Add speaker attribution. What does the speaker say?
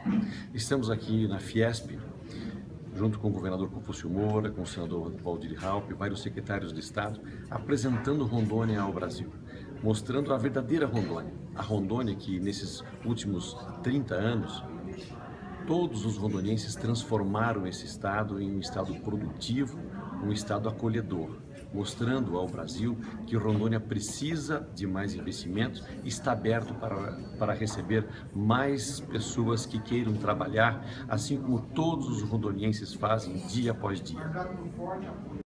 Speaker 1: Estamos aqui na Fiesp, junto com o governador Confúcio Moura, com o senador Waldir Raupp e vários secretários de Estado, apresentando Rondônia ao Brasil, mostrando a verdadeira Rondônia. A Rondônia que, nesses últimos 30 anos, todos os rondonienses transformaram esse estado em um estado produtivo, um estado acolhedor, mostrando ao Brasil que Rondônia precisa de mais investimentos e está aberto para receber mais pessoas que queiram trabalhar, assim como todos os rondonienses fazem dia após dia.